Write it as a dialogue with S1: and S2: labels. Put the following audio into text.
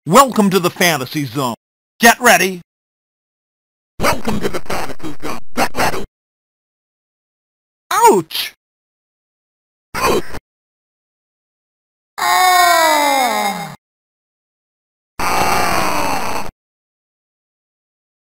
S1: Welcome to the Fantasy Zone. Get ready.
S2: Welcome to the Fantasy Zone. Get ready.
S1: Ouch!
S2: Ouch!